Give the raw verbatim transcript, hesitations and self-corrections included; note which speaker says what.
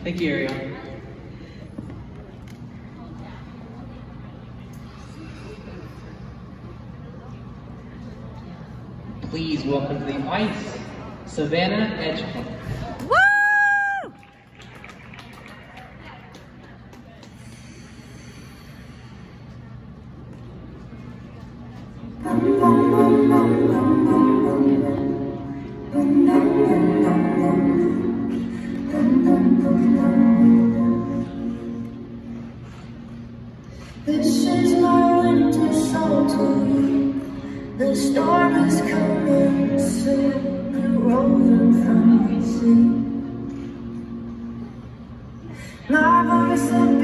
Speaker 1: Thank you, Ariel. Please welcome to the ice, Savannah Edgecombe.
Speaker 2: Woo!
Speaker 3: This is my winter song to you. The storm is coming soon, we're rolling from the sea. My voice